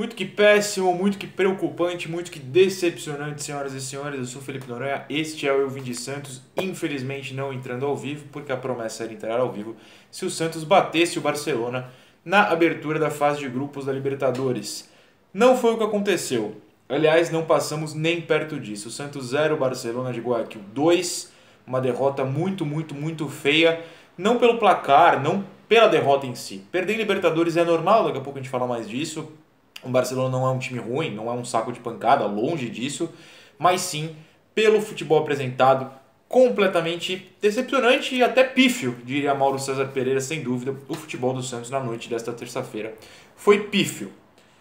Muito que péssimo, muito que preocupante, muito que decepcionante, senhoras e senhores. Eu sou Felipe Noronha, este é o Eu Vim de Santos, infelizmente não entrando ao vivo, porque a promessa era entrar ao vivo se o Santos batesse o Barcelona na abertura da fase de grupos da Libertadores. Não foi o que aconteceu. Aliás, não passamos nem perto disso. O Santos 0, Barcelona de Guayaquil 2, uma derrota muito feia, não pelo placar, não pela derrota em si. Perder em Libertadores é normal, daqui a pouco a gente fala mais disso. O Barcelona não é um time ruim, não é um saco de pancada, longe disso, mas sim pelo futebol apresentado, completamente decepcionante e até pífio, diria Mauro César Pereira, sem dúvida. O futebol do Santos na noite desta terça-feira foi pífio.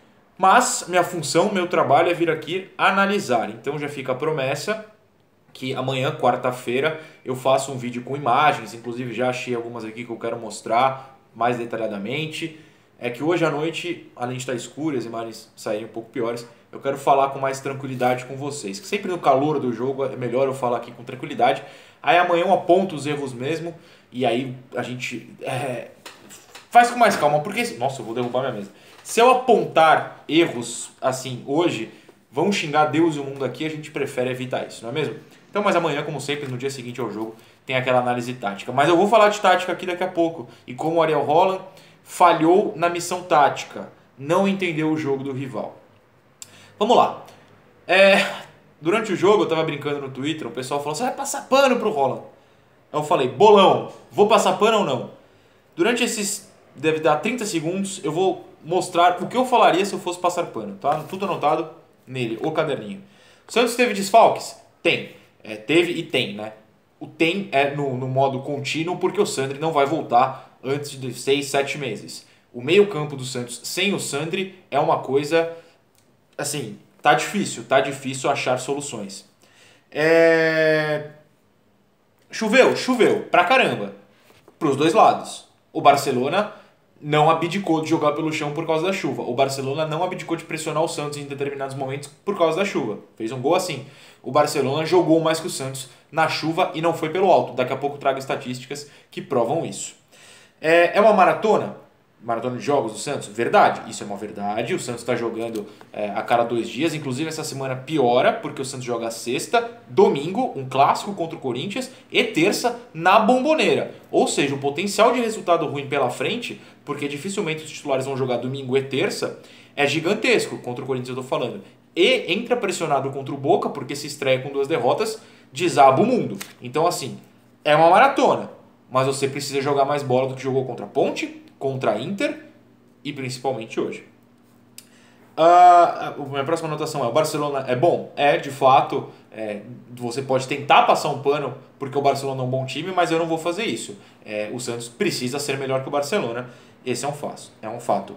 Mas minha função, meu trabalho é vir aqui analisar, então já fica a promessa que amanhã, quarta-feira, eu faço um vídeo com imagens, inclusive já achei algumas aqui que eu quero mostrar mais detalhadamente. É que hoje à noite, além de estar escuro e as imagens saírem um pouco piores, eu quero falar com mais tranquilidade com vocês. Que sempre no calor do jogo é melhor eu falar aqui com tranquilidade. Aí amanhã eu aponto os erros mesmo e aí a gente faz com mais calma. Porque, nossa, eu vou derrubar minha mesa. Se eu apontar erros assim hoje, vão xingar Deus e o mundo aqui, a gente prefere evitar isso, não é mesmo? Então, mas amanhã, como sempre, no dia seguinte ao jogo, tem aquela análise tática. Mas eu vou falar de tática aqui daqui a pouco. E como o Ariel Holland falhou na missão tática, não entendeu o jogo do rival. Vamos lá. Durante o jogo eu tava brincando no Twitter, o pessoal falou: você vai passar pano pro Holland. Eu falei: bolão, vou passar pano ou não? Durante esses, deve dar 30 segundos, eu vou mostrar o que eu falaria se eu fosse passar pano, tá? Tudo anotado nele, o caderninho. O Santos teve desfalques? Tem. Teve e tem, né? O tem é no modo contínuo, porque o Sandri não vai voltar antes de 6, 7 meses. O meio campo do Santos sem o Sandri é uma coisa, assim, tá difícil achar soluções. Choveu pra caramba, pros dois lados. O Barcelona não abdicou de jogar pelo chão por causa da chuva. O Barcelona não abdicou de pressionar o Santos em determinados momentos por causa da chuva. Fez um gol assim. O Barcelona jogou mais que o Santos na chuva e não foi pelo alto. Daqui a pouco trago estatísticas que provam isso. É uma maratona? Maratona de jogos do Santos? Verdade, isso é uma verdade. O Santos está jogando a cada 2 dias. Inclusive essa semana piora, porque o Santos joga sexta, domingo, um clássico contra o Corinthians, e terça na Bombonera. Ou seja, o potencial de resultado ruim pela frente, porque dificilmente os titulares vão jogar domingo e terça, é gigantesco. Contra o Corinthians eu estou falando. E entra pressionado contra o Boca, porque se estreia com 2 derrotas, desaba o mundo. Então assim, é uma maratona. Mas você precisa jogar mais bola do que jogou contra a Ponte, contra a Inter e principalmente hoje. Minha próxima anotação é: o Barcelona é bom? De fato. Você pode tentar passar um pano porque o Barcelona é um bom time, mas eu não vou fazer isso. O Santos precisa ser melhor que o Barcelona. Esse é um fato.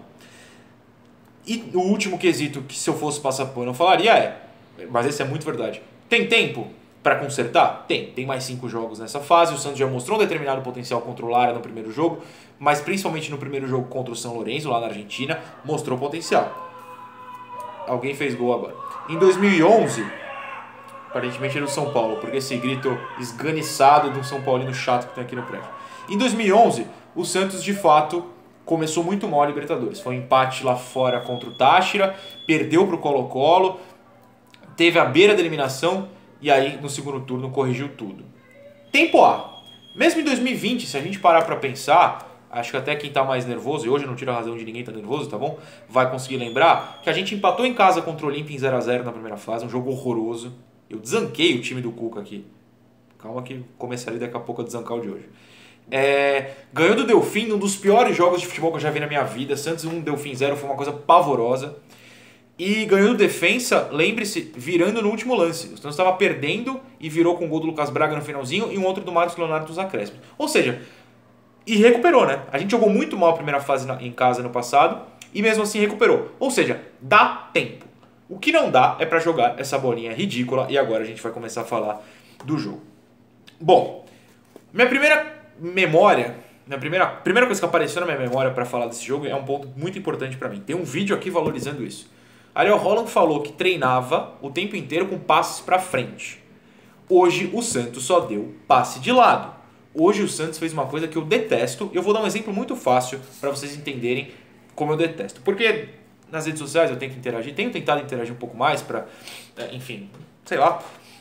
E o último quesito que se eu fosse passar pano eu falaria mas esse é muito verdade. Tem tempo para consertar? Tem mais 5 jogos nessa fase. O Santos já mostrou um determinado potencial contra o Lara no primeiro jogo, mas principalmente no primeiro jogo contra o São Lourenço, lá na Argentina, mostrou potencial. Alguém fez gol agora. Em 2011, aparentemente era o São Paulo, porque esse grito esganiçado de um São Paulino chato que tem aqui no prédio. Em 2011, o Santos de fato começou muito mal a Libertadores. Foi um empate lá fora contra o Táchira, perdeu para o Colo-Colo, teve a beira da eliminação, e aí, no segundo turno, corrigiu tudo. Tempo A. Mesmo em 2020, se a gente parar pra pensar, acho que até quem tá mais nervoso, e hoje eu não tiro a razão de ninguém tá nervoso, tá bom? Vai conseguir lembrar que a gente empatou em casa contra o Olímpia em 0x0 na primeira fase, um jogo horroroso. Eu desanquei o time do Cuca aqui. Calma que começarei daqui a pouco a desancar o de hoje. Ganhou do Delfim, um dos piores jogos de futebol que eu já vi na minha vida. Santos 1, Delfim 0, foi uma coisa pavorosa. E ganhou do Defensa, lembre-se, virando no último lance. O Santos estava perdendo e virou com o gol do Lucas Braga no finalzinho e um outro do Marcos Leonardo dos acréscimos. Ou seja, e recuperou, né? A gente jogou muito mal a primeira fase em casa no passado e mesmo assim recuperou. Ou seja, dá tempo. O que não dá é para jogar essa bolinha ridícula e agora a gente vai começar a falar do jogo. Bom, minha primeira memória, primeira coisa que apareceu na minha memória para falar desse jogo é um ponto muito importante para mim. Tem um vídeo aqui valorizando isso. Ariel Holland falou que treinava o tempo inteiro com passes para frente. Hoje o Santos só deu passe de lado. Hoje o Santos fez uma coisa que eu detesto. Eu vou dar um exemplo muito fácil para vocês entenderem como eu detesto. Porque nas redes sociais eu tenho que interagir, tenho tentado interagir um pouco mais pra, enfim, sei lá.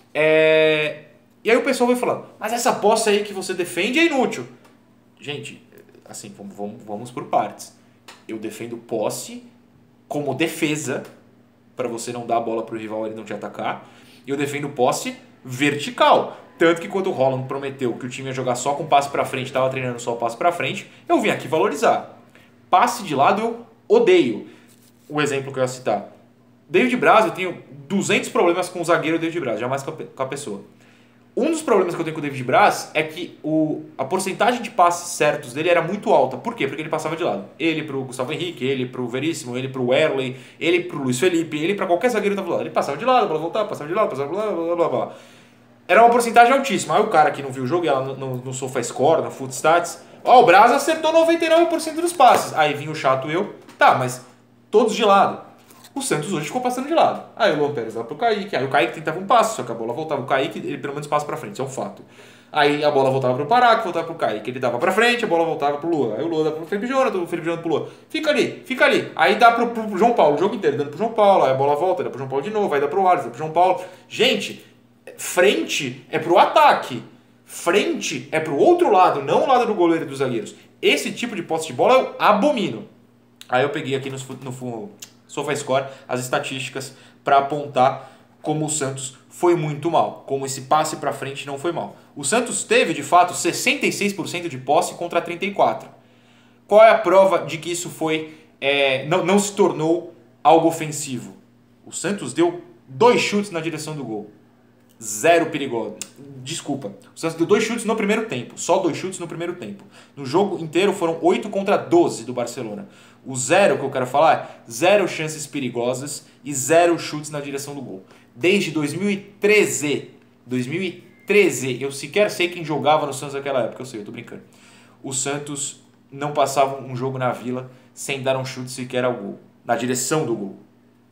E aí o pessoal vai falando, mas essa posse aí que você defende é inútil. Gente, assim, vamos por partes. Eu defendo posse como defesa, para você não dar a bola pro rival ele não te atacar. E eu defendo posse vertical. Tanto que quando o Holland prometeu que o time ia jogar só com passe pra frente, estava treinando só passe pra frente, eu vim aqui valorizar. Passe de lado eu odeio. O exemplo que eu ia citar. David Braz, eu tenho 200 problemas com o zagueiro David Braz, jamais com a pessoa. Um dos problemas que eu tenho com o David Braz é que a porcentagem de passes certos dele era muito alta. Por quê? Porque ele passava de lado. Ele pro Gustavo Henrique, ele pro Veríssimo, ele pro Werley, ele pro Luiz Felipe, ele pra qualquer zagueiro que tava do lado. Ele passava de lado, a bola voltava, passava de lado, passava blá blá blá blá. Era uma porcentagem altíssima. Aí o cara que não viu o jogo, ia lá no SofaScore, no Footstats, o Braz acertou 99% dos passes. Aí vinha o chato eu, tá, mas todos de lado. O Santos hoje ficou passando de lado. Aí o Luan Pérez dava pro Kaique. Aí o Kaique tentava um passo, só que a bola voltava. O Kaique, ele pelo menos passa pra frente, isso é um fato. Aí a bola voltava pro Pará, que voltava pro Kaique. Ele dava pra frente, a bola voltava pro Luan. Aí o Luan dava pro Felipe Jonathan, o Felipe Jonathan pro Luan. Fica ali. Aí dá pro João Paulo, o jogo inteiro, dando pro João Paulo. Aí a bola volta, dá pro João Paulo de novo. Aí dá pro Alisson, dá pro João Paulo. Gente, frente é pro ataque. Frente é pro outro lado, não o lado do goleiro e dos zagueiros. Esse tipo de posse de bola eu abomino. Aí eu peguei aqui no SofaScore as estatísticas para apontar como o Santos foi muito mal, como esse passe para frente não foi mal. O Santos teve, de fato, 66% de posse contra 34%. Qual é a prova de que isso foi não se tornou algo ofensivo? O Santos deu 2 chutes na direção do gol. 0 perigoso. Desculpa. O Santos deu 2 chutes no primeiro tempo. Só 2 chutes no primeiro tempo. No jogo inteiro foram 8 contra 12 do Barcelona. O 0 que eu quero falar é 0 chances perigosas e 0 chutes na direção do gol. Desde 2013, eu sequer sei quem jogava no Santos naquela época, eu tô brincando. O Santos não passava um jogo na Vila sem dar um chute sequer ao gol, na direção do gol.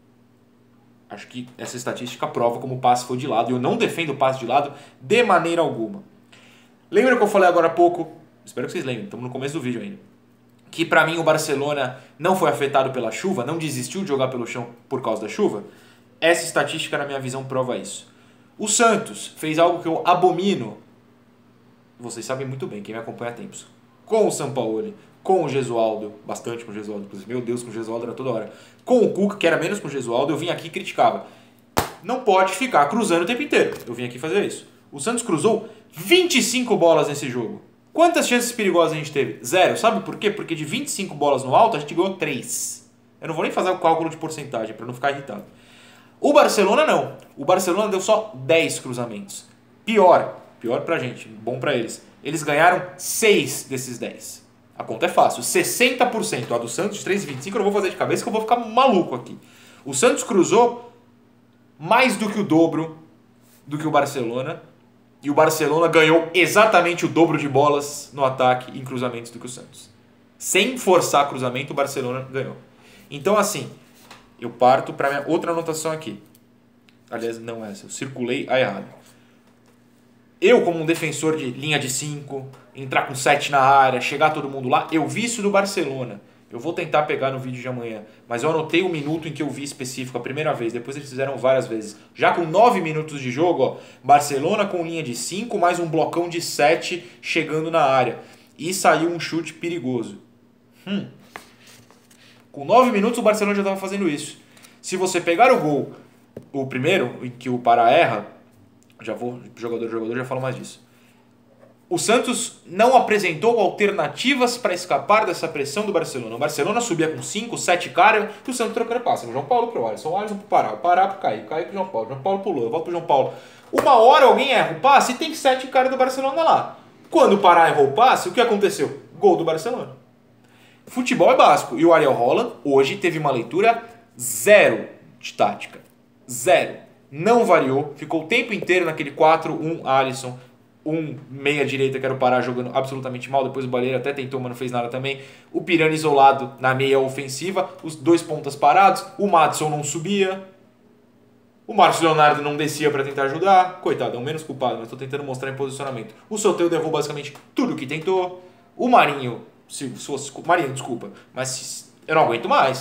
Acho que essa estatística prova como o passe foi de lado, e eu não defendo o passe de lado de maneira alguma. Lembra que eu falei agora há pouco, espero que vocês lembrem, estamos no começo do vídeo ainda, que pra mim o Barcelona não foi afetado pela chuva, não desistiu de jogar pelo chão por causa da chuva? Essa estatística, na minha visão, prova isso. O Santos fez algo que eu abomino, vocês sabem muito bem, quem me acompanha há tempos, com o Sampaoli, com o Gesualdo, bastante com o Gesualdo, inclusive, meu Deus, com o Gesualdo era toda hora, com o Cuca, que era menos com o Gesualdo, eu vim aqui e criticava. Não pode ficar cruzando o tempo inteiro, eu vim aqui fazer isso. O Santos cruzou 25 bolas nesse jogo. Quantas chances perigosas a gente teve? 0. Sabe por quê? Porque de 25 bolas no alto, a gente ganhou 3. Eu não vou nem fazer o cálculo de porcentagem, para não ficar irritado. O Barcelona não. O Barcelona deu só 10 cruzamentos. Pior pra gente, bom pra eles. Eles ganharam 6 desses 10. A conta é fácil. 60%. A do Santos, de 3,25, eu não vou fazer de cabeça que eu vou ficar maluco aqui. O Santos cruzou mais do que o dobro do que o Barcelona. E o Barcelona ganhou exatamente o dobro de bolas no ataque e em cruzamentos do que o Santos. Sem forçar cruzamento, o Barcelona ganhou. Então, assim, eu parto para minha outra anotação aqui. Aliás, não essa, eu circulei a errada. Eu, como um defensor de linha de 5, entrar com 7 na área, chegar todo mundo lá, eu vi isso do Barcelona. Eu vou tentar pegar no vídeo de amanhã, mas eu anotei o minuto em que eu vi específico a primeira vez, depois eles fizeram várias vezes. Já com 9 minutos de jogo, ó, Barcelona com linha de 5, mais um blocão de 7 chegando na área. E saiu um chute perigoso. Com 9 minutos o Barcelona já estava fazendo isso. Se você pegar o gol, o primeiro, em que o Pará erra, jogador já falo mais disso. O Santos não apresentou alternativas para escapar dessa pressão do Barcelona. O Barcelona subia com 5, 7 caras e o Santos trocando passe. O João Paulo pro Alisson, o Alisson pro Pará, o Pará pro Kaique, o Kaique pro João Paulo pro Lula, volta pro João Paulo. Uma hora alguém erra o passe e tem 7 caras do Barcelona lá. Quando o Pará errou o passe, o que aconteceu? Gol do Barcelona. Futebol é básico. E o Ariel Holland hoje teve uma leitura 0 de tática. 0. Não variou. Ficou o tempo inteiro naquele 4-1 Alisson. Um meia-direita que era o Pará jogando absolutamente mal. Depois o Baleiro até tentou, mas não fez nada também. O Pirani isolado na meia ofensiva. Os 2 pontas parados. O Madison não subia. O Marcos Leonardo não descia para tentar ajudar. Coitado, é o menos culpado, mas estou tentando mostrar em posicionamento. O Soteldo errou basicamente tudo que tentou. O Marinho, Marinho, desculpa, mas eu não aguento mais.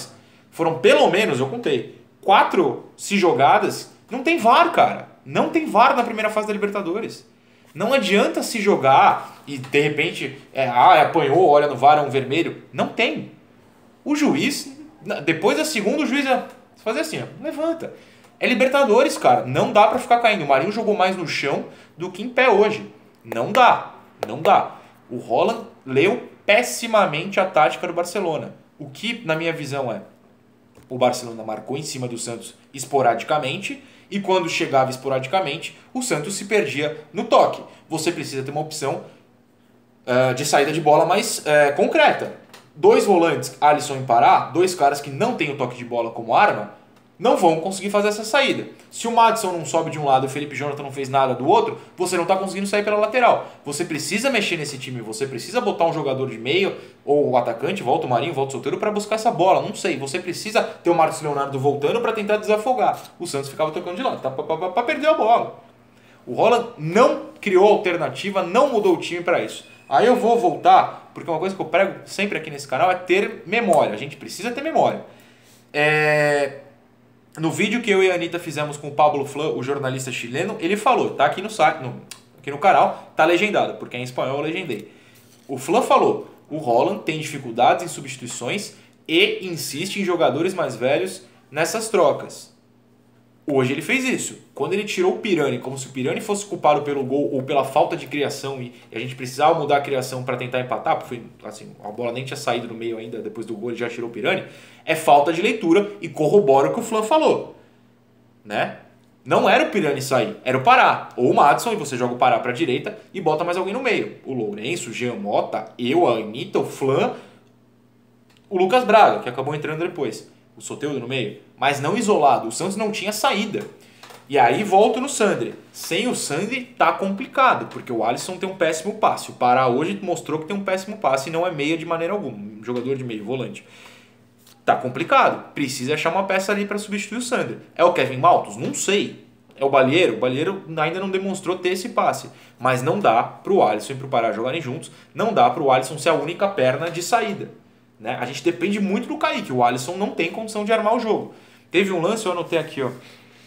Foram pelo menos, eu contei, 4 se jogadas. Não tem VAR, cara. Não tem VAR na primeira fase da Libertadores. Não adianta se jogar e de repente, apanhou, olha no VAR, é um vermelho. Não tem. O juiz, depois da segunda, o juiz ia fazer assim, ó, levanta. É Libertadores, cara. Não dá pra ficar caindo. O Marinho jogou mais no chão do que em pé hoje. Não dá. Não dá. O Haaland leu pessimamente a tática do Barcelona. O que, na minha visão, o Barcelona marcou em cima do Santos esporadicamente e quando chegava esporadicamente, o Santos se perdia no toque. Você precisa ter uma opção de saída de bola mais concreta. 2 volantes, Alisson e Pará, 2 caras que não têm o toque de bola como arma, não vão conseguir fazer essa saída. Se o Maddison não sobe de um lado e o Felipe Jonathan não fez nada do outro, você não está conseguindo sair pela lateral. Você precisa mexer nesse time, você precisa botar um jogador de meio, ou o atacante, volta o Marinho, volta o Soteldo, para buscar essa bola. Não sei, você precisa ter o Marcos Leonardo voltando para tentar desafogar. O Santos ficava tocando de lado, para perder a bola. O Haaland não criou alternativa, não mudou o time para isso. Aí eu vou voltar, porque uma coisa que eu prego sempre aqui nesse canal é ter memória. A gente precisa ter memória. No vídeo que eu e a Anitta fizemos com o Pablo Flan, o jornalista chileno, ele falou, tá aqui no site, aqui no canal, tá legendado, porque em espanhol eu legendei. O Flan falou, o Haaland tem dificuldades em substituições e insiste em jogadores mais velhos nessas trocas. Hoje ele fez isso. Quando ele tirou o Pirani, como se o Pirani fosse culpado pelo gol ou pela falta de criação e a gente precisava mudar a criação para tentar empatar, porque assim, a bola nem tinha saído no meio ainda, depois do gol ele já tirou o Pirani, é falta de leitura e corrobora o que o Flan falou. Né? Não era o Pirani sair, era o Pará. Ou o Maddison, e você joga o Pará para a direita e bota mais alguém no meio. O Lourenço, o Jean Mota, eu, a Anitta, o Flan, o Lucas Braga, que acabou entrando depois. O Soteldo no meio, mas não isolado. O Santos não tinha saída. E aí volto no Sandri. Sem o Sandri tá complicado, porque o Alisson tem um péssimo passe. O Pará hoje mostrou que tem um péssimo passe e não é meia de maneira alguma. Um jogador de meio, volante. Tá complicado. Precisa achar uma peça ali para substituir o Sandri. É o Kevin Maltos? Não sei. É o Balieiro? O Balieiro ainda não demonstrou ter esse passe. Mas não dá pro Alisson e pro Pará jogarem juntos. Não dá pro Alisson ser a única perna de saída. Né? A gente depende muito do Kaique. O Alisson não tem condição de armar o jogo. Teve um lance, eu anotei aqui, ó.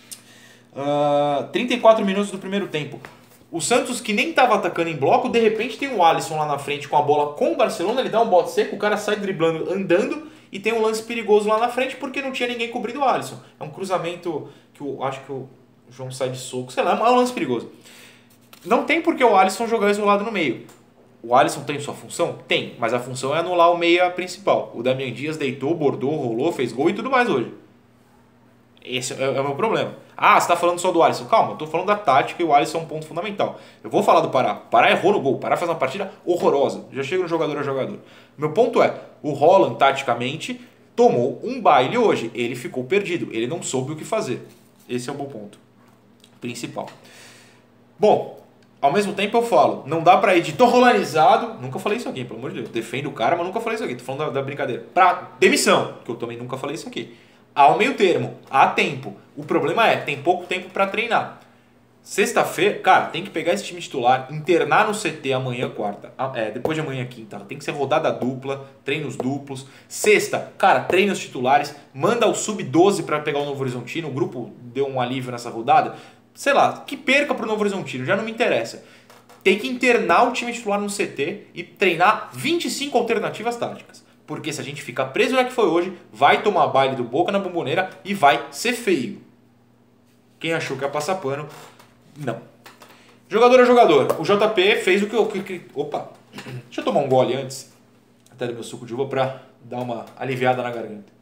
34 minutos do primeiro tempo. O Santos, que nem estava atacando em bloco, de repente tem o Alisson lá na frente com a bola com o Barcelona, ele dá um bote seco, o cara sai driblando, andando, e tem um lance perigoso lá na frente porque não tinha ninguém cobrindo o Alisson. É um cruzamento que eu acho que o João sai de soco, sei lá, é um lance perigoso. Não tem por que o Alisson jogar isolado no meio. O Alisson tem sua função? Tem, mas a função é anular o meia principal. O Damian Dias deitou, bordou, rolou, fez gol e tudo mais hoje. Esse é o meu problema. Ah, você tá falando só do Alisson. Calma, eu tô falando da tática e o Alisson é um ponto fundamental. Eu vou falar do Pará. O Pará errou no gol. O Pará faz uma partida horrorosa. Já chega no jogador a jogador. Meu ponto é, o Haaland, taticamente, tomou um baile hoje. Ele ficou perdido. Ele não soube o que fazer. Esse é o meu ponto principal. Bom, ao mesmo tempo eu falo, não dá pra ir de tô rolanizado, nunca falei isso aqui, pelo amor de Deus, defendo o cara, mas nunca falei isso aqui, tô falando da brincadeira, pra demissão, que eu também nunca falei isso aqui. Ao meio termo, há tempo, o problema é, tem pouco tempo pra treinar. Sexta-feira, cara, tem que pegar esse time titular, internar no CT amanhã, quarta, depois de amanhã, quinta, tem que ser rodada dupla, treinos duplos. Sexta, cara, treina os titulares, manda o sub-12 pra pegar o Novo Horizontino, o grupo deu um alívio nessa rodada. Sei lá, que perca pro Novo Horizontino, já não me interessa. Tem que internar o time titular no CT e treinar 25 alternativas táticas. Porque se a gente ficar preso na que foi hoje, vai tomar baile do Boca na Bomboneira e vai ser feio. Quem achou que ia passar pano, não. Jogador a jogador. O JP fez o que eu... Opa, deixa eu tomar um gole antes, até do meu suco de uva, pra dar uma aliviada na garganta.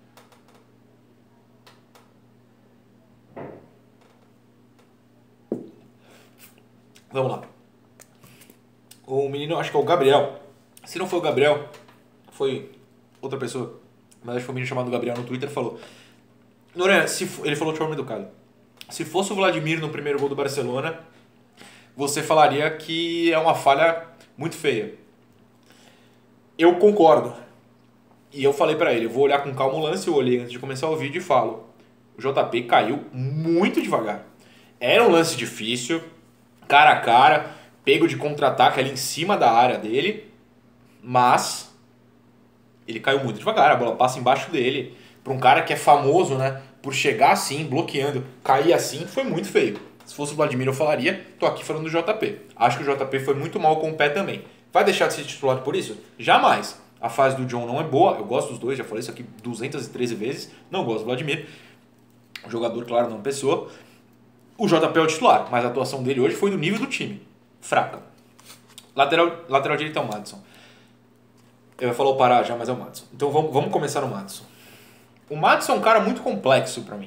Vamos lá. O menino, acho que é o Gabriel. Se não foi o Gabriel, foi outra pessoa. Mas acho que foi um menino chamado Gabriel no Twitter, falou... Noronha, ele falou de forma educada. Se fosse o Vladimir no primeiro gol do Barcelona, você falaria que é uma falha muito feia. Eu concordo. E eu falei pra ele, eu vou olhar com calma o lance, eu olhei antes de começar o vídeo e falo, o JP caiu muito devagar. Era um lance difícil, cara a cara, pego de contra-ataque ali em cima da área dele, mas ele caiu muito devagar, a bola passa embaixo dele, Para um cara que é famoso, né, por chegar assim, bloqueando, cair assim, foi muito feio. Se fosse o Vladimir eu falaria, tô aqui falando do JP. Acho que o JP foi muito mal com o pé também. Vai deixar de ser titular por isso? Jamais. A fase do John não é boa, eu gosto dos dois, já falei isso aqui 213 vezes, não gosto do Vladimir. O jogador, claro, não pessoa. O JP é o titular, mas a atuação dele hoje foi do nível do time. Fraca. Lateral direito é o Maddison. Eu ia falar o Pará já, mas é o Maddison. Então vamos começar no Maddison. O Maddison é um cara muito complexo pra mim.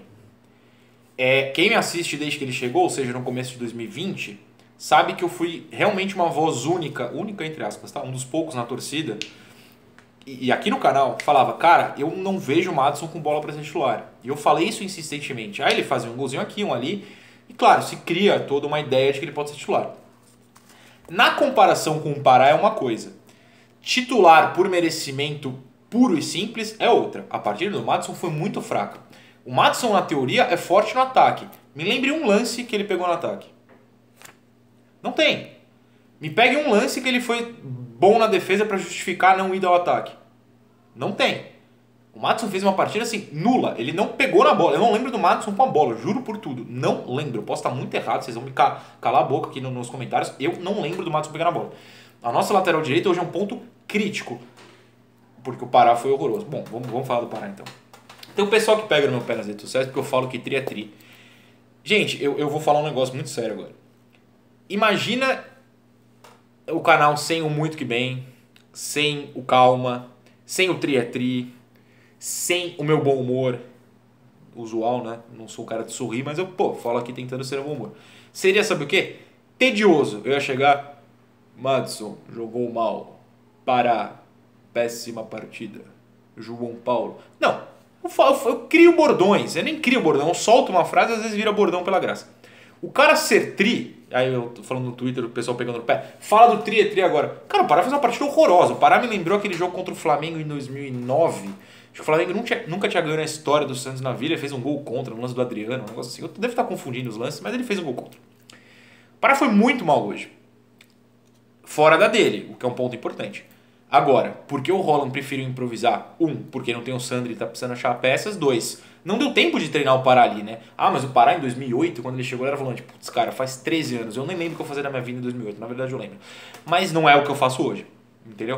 Quem me assiste desde que ele chegou, ou seja, no começo de 2020, sabe que eu fui realmente uma voz única entre aspas, tá? Um dos poucos na torcida. E aqui no canal falava, cara, eu não vejo o Maddison com bola para ser titular. E eu falei isso insistentemente. Aí ele fazia um golzinho aqui, um ali. E claro, se cria toda uma ideia de que ele pode ser titular. Na comparação com o Pará é uma coisa. Titular por merecimento puro e simples é outra. A partida do Maddison foi muito fraca. O Maddison, na teoria, é forte no ataque. Me lembre um lance que ele pegou no ataque. Não tem. Me pegue um lance que ele foi bom na defesa para justificar não ir ao ataque. Não tem. O Maddison fez uma partida assim, nula. Ele não pegou na bola. Eu não lembro do Maddison com a bola, juro por tudo. Não lembro. Eu posso estar muito errado, vocês vão me calar a boca aqui nos comentários. Eu não lembro do Maddison pegar na bola. A nossa lateral direita hoje é um ponto crítico. Porque o Pará foi horroroso. Bom, vamos falar do Pará então. Tem o pessoal que pega no meu pé nas redes sociais porque eu falo que tri é tri. Gente, eu vou falar um negócio muito sério agora. Imagina o canal sem o Muito Que Bem, sem o Calma, sem o Tri é Tri, sem o meu bom humor. Usual, né? Não sou o cara de sorrir, mas eu, falo aqui tentando ser um bom humor. Seria, sabe o quê? Tedioso. Eu ia chegar, Maddison jogou mal, Pará, péssima partida, João Paulo. Não, eu crio bordões, eu nem crio bordão, eu solto uma frase e às vezes vira bordão pela graça. O cara ser tri, aí eu tô falando no Twitter, o pessoal pegando no pé, fala do tri é tri agora. Cara, o Pará fez uma partida horrorosa. O Pará me lembrou aquele jogo contra o Flamengo em 2009. Acho que o Flamengo nunca tinha ganho na história do Santos na vida. Ele fez um gol contra, no lance do Adriano, um negócio assim. Eu devo estar confundindo os lances, mas ele fez um gol contra. O Pará foi muito mal hoje. Fora da dele, o que é um ponto importante. Agora, por que o Roland preferiu improvisar? Porque não tem o Sandri e tá precisando achar peças. 2, não deu tempo de treinar o Pará ali, né? Mas o Pará em 2008, quando ele chegou, ele era volante. Putz, cara, faz 13 anos. Eu nem lembro o que eu fazia na minha vida em 2008. Na verdade, eu lembro. Mas não é o que eu faço hoje. Entendeu?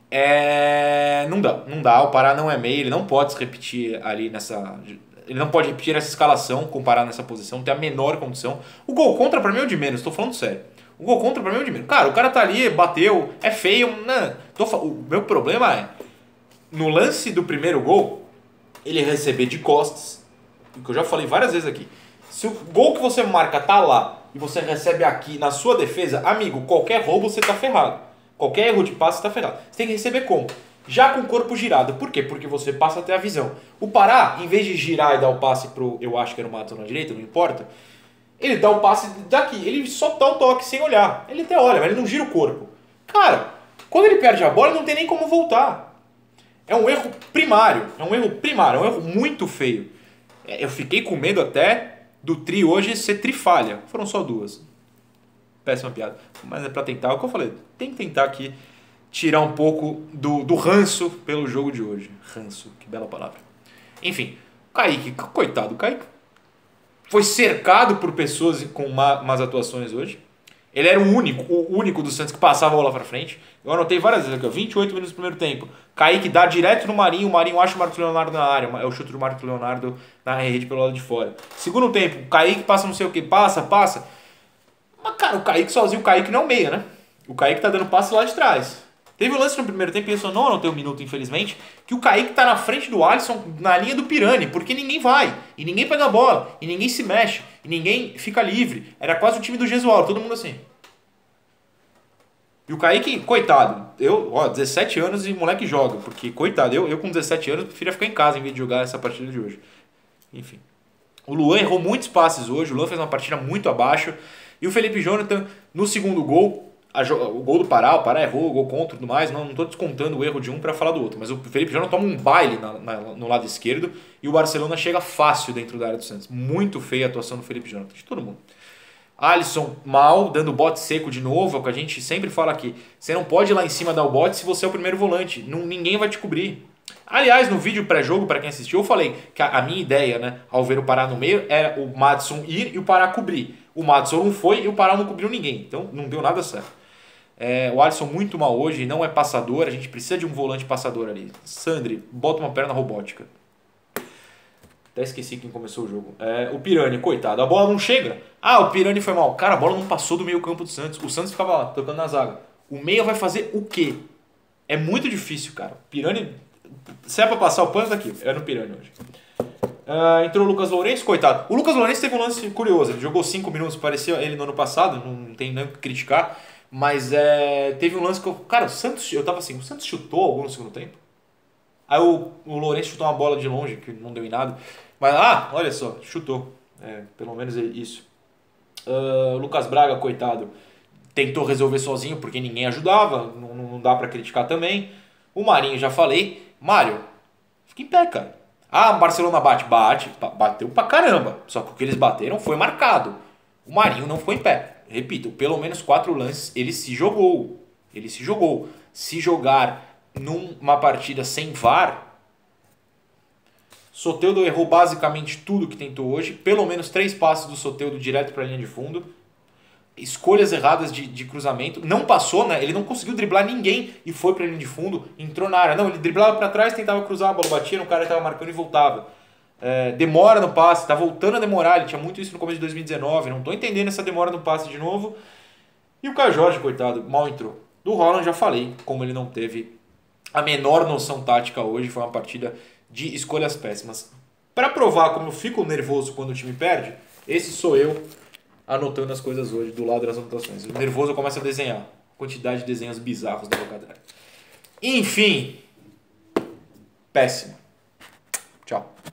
Não dá. O Pará não é meio. Ele não pode se repetir ali nessa... Ele não pode repetir essa escalação, comparar nessa posição. Não tem a menor condição. O gol contra, pra mim, é o de menos. Tô falando sério. O gol contra pra mim é o de menos. Cara, o cara tá ali, bateu, é feio. O meu problema é, no lance do primeiro gol, ele receber de costas, que eu já falei várias vezes aqui. Se o gol que você marca tá lá e você recebe aqui na sua defesa, amigo, qualquer roubo você tá ferrado. Qualquer erro de passe você tá ferrado. Você tem que receber como? Já com o corpo girado. Por quê? Porque você passa a ter a visão. O Pará, em vez de girar e dar o passe pro, eu acho que era o Maddison na direita, não importa, ele dá o passe daqui, ele só dá o toque sem olhar. Ele até olha, mas ele não gira o corpo. Cara, quando ele perde a bola, ele não tem nem como voltar. É um erro primário, é um erro muito feio. Eu fiquei com medo até do tri hoje ser trifalha. Foram só 2. Péssima piada. Mas é pra tentar, é o que eu falei. Tem que tentar aqui tirar um pouco do ranço pelo jogo de hoje. Ranço, que bela palavra. Enfim, Kaique, coitado, o Kaique foi cercado por pessoas com más atuações hoje. Ele era o único do Santos que passava a bola pra frente. Eu anotei várias vezes aqui, 28 minutos do primeiro tempo. Kaique dá direto no Marinho, o Marinho acha o Marcos Leonardo na área. É o chute do Marcos Leonardo na rede pelo lado de fora. Segundo tempo, o Kaique passa não sei o que, passa. Mas cara, o Kaique sozinho, o Kaique não é o meia, né? O Kaique tá dando passe lá de trás. Teve um lance no primeiro tempo, eu só não anotei um minuto, infelizmente, que o Kaique tá na frente do Alisson na linha do Pirani, porque ninguém vai, e ninguém pega a bola, e ninguém se mexe, e ninguém fica livre. Era quase o time do Gesualdo, todo mundo assim. E o Kaique, coitado, 17 anos e o moleque joga, porque, coitado, eu com 17 anos preferia ficar em casa em vez de jogar essa partida de hoje. Enfim. O Luan errou muitos passes hoje, o Luan fez uma partida muito abaixo, e o Felipe Jonathan, no segundo gol, o gol do Pará, o Pará errou, o gol contra e tudo mais, não estou descontando o erro de um para falar do outro, mas o Felipe Jonathan toma um baile no lado esquerdo e o Barcelona chega fácil dentro da área do Santos. Muito feia a atuação do Felipe Jonathan, de todo mundo. Alisson mal, dando bote seco de novo, é o que a gente sempre fala aqui. Você não pode ir lá em cima dar o bote se você é o primeiro volante, ninguém vai te cobrir. Aliás, no vídeo pré-jogo, para quem assistiu, eu falei que a minha ideia, né, ao ver o Pará no meio, era o Madison ir e o Pará cobrir. O Madison não foi e o Pará não cobriu ninguém. Então não deu nada certo. O Alisson muito mal hoje, não é passador, a gente precisa de um volante passador ali. Sandri, bota uma perna robótica. Até esqueci quem começou o jogo. O Pirani, coitado, a bola não chega. Ah, o Pirani foi mal. Cara, a bola não passou do meio campo do Santos. O Santos ficava lá, tocando na zaga. O meia vai fazer o quê? É muito difícil, cara. Pirani, se é pra passar o pano, daqui. É no Pirani hoje. Entrou o Lucas Lourenço, coitado. O Lucas Lourenço teve um lance curioso. Ele jogou 5 minutos, parecia ele no ano passado. Não tem nem o que criticar. Mas teve um lance que eu... Cara, o Santos... Eu tava assim, o Santos chutou algum no segundo tempo? Aí o Lourenço chutou uma bola de longe, que não deu em nada. Mas, olha só, chutou. Pelo menos isso. O Lucas Braga, coitado, tentou resolver sozinho porque ninguém ajudava. Não dá pra criticar também. O Marinho, já falei. Mário, fica em pé, cara. O Barcelona bateu pra caramba. Só que o que eles bateram foi marcado. O Marinho não ficou em pé. Repito, pelo menos 4 lances ele se jogou. Ele se jogou. Se jogar numa partida sem VAR, Soteldo errou basicamente tudo que tentou hoje. Pelo menos 3 passes do Soteldo direto para a linha de fundo. Escolhas erradas de cruzamento. Não passou, né? Ele não conseguiu driblar ninguém e foi para a linha de fundo. Entrou na área. Não, ele driblava para trás, tentava cruzar, a bola batia no cara que estava marcando e voltava. Demora no passe, tá voltando a demorar. Ele tinha muito isso no começo de 2019. Não tô entendendo essa demora no passe de novo. E o Caio Jorge, coitado, mal entrou. Do Roland já falei, como ele não teve a menor noção tática hoje. Foi uma partida de escolhas péssimas. Para provar como eu fico nervoso quando o time perde, esse sou eu anotando as coisas hoje do lado das anotações. O nervoso eu começo a desenhar. Quantidade de desenhos bizarros da vocabulário. Enfim, péssimo. Tchau.